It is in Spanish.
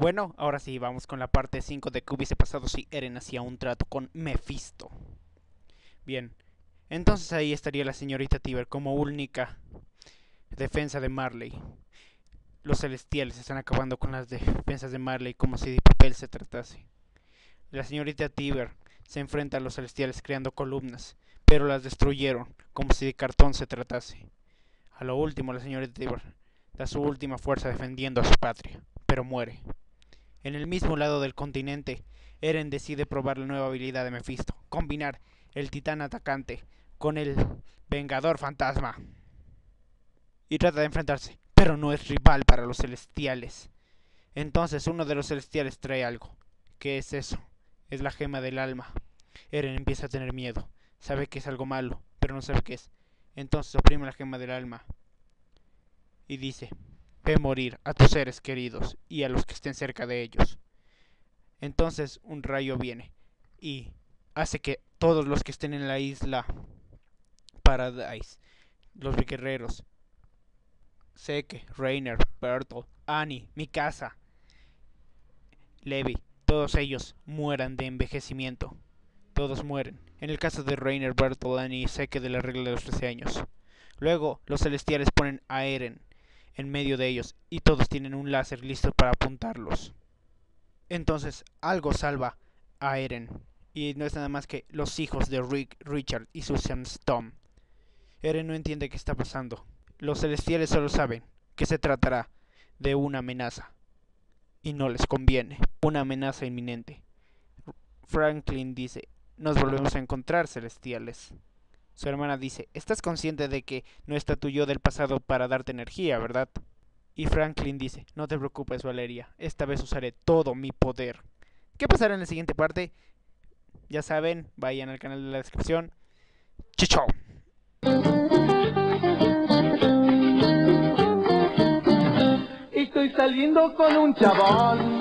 Bueno, ahora sí, vamos con la parte 5 de qué hubiese pasado si Eren hacía un trato con Mephisto. Bien, entonces ahí estaría la señorita Tiber como única defensa de Marley. Los celestiales están acabando con las defensas de Marley como si de papel se tratase. La señorita Tiber se enfrenta a los celestiales creando columnas, pero las destruyeron como si de cartón se tratase. A lo último, la señorita Tiber da su última fuerza defendiendo a su patria, pero muere. En el mismo lado del continente, Eren decide probar la nueva habilidad de Mephisto, combinar el titán atacante con el Vengador Fantasma. Y trata de enfrentarse, pero no es rival para los celestiales. Entonces uno de los celestiales trae algo. ¿Qué es eso? Es la gema del alma. Eren empieza a tener miedo. Sabe que es algo malo, pero no sabe qué es. Entonces oprime la gema del alma y dice: ve morir a tus seres queridos y a los que estén cerca de ellos. Entonces un rayo viene y hace que todos los que estén en la isla Paradise, los guerreros, Zeke, Reiner, Bertolt, Annie, Mikasa, Levi, todos ellos mueran de envejecimiento. Todos mueren. En el caso de Reiner, Bertolt, Annie y Zeke de la regla de los 13 años. Luego los celestiales ponen a Eren en medio de ellos y todos tienen un láser listo para apuntarlos. Entonces algo salva a Eren y no es nada más que los hijos de Rick, Richard y Susan Storm. Eren no entiende qué está pasando. Los celestiales solo saben que se tratará de una amenaza y no les conviene, una amenaza inminente. Franklin dice: nos volvemos a encontrar, celestiales. Su hermana dice: estás consciente de que no está tu yo del pasado para darte energía, ¿verdad? Y Franklin dice: no te preocupes, Valeria, esta vez usaré todo mi poder. ¿Qué pasará en la siguiente parte? Ya saben, vayan al canal de la descripción. ¡Chao! Estoy saliendo con un chabón